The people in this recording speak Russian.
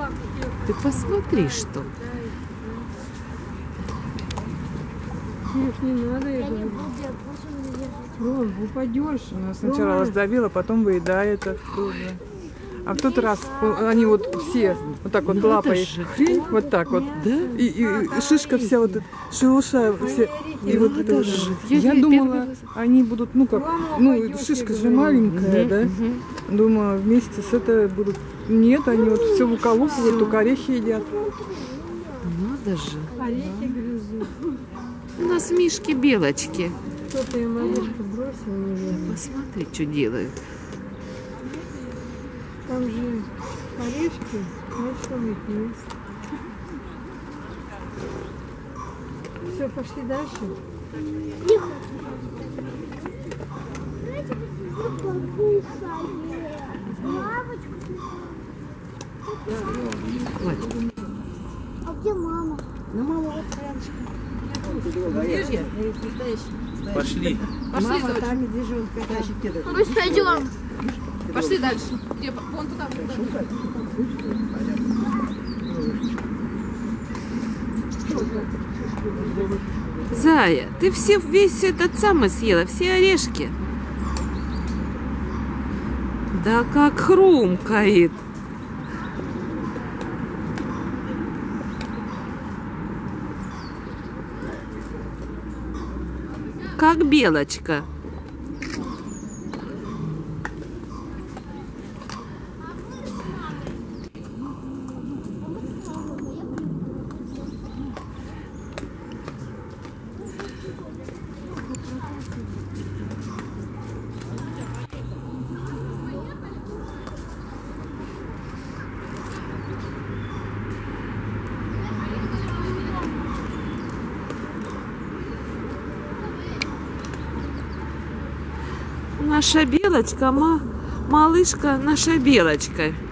Ты посмотри, что. Их не надо, я говорю. Ром, упадешь. Она сначала раздавила, потом выедает оттуда. А в тот раз они вот все вот так вот лапой, вот так вот, да? и шишка вся вот эта, шелуша все, и вот это же. Я думала, они будут, ну как, ну шишка же маленькая, да? Думаю, вместе с этой будут. Нет, они вот все выколупывают, только орехи едят. Надо же. Орехи грызут. У нас мишки белочки. Кто-то им орешки бросил, наверное. Посмотри, что делают. Там же орешки, значит, он их ест. Все, пошли дальше. А где мама? Ну, мама вот рядышком. Где же я? Пошли. Мама там и дежурка. Пусть пойдем. Пошли дальше. Где? Вон туда. Зая, ты весь этот самый съела, все орешки. Да как хрумкает. Как белочка. Наша белочка, малышка, наша белочка.